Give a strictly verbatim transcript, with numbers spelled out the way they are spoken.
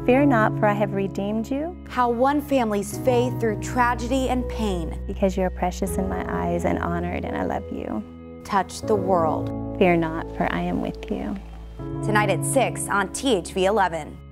Fear not, for I have redeemed you. How one family's faith through tragedy and pain. Because you are precious in my eyes and honored, and I love you. Touched the world. Fear not, for I am with you. Tonight at six on T H V eleven.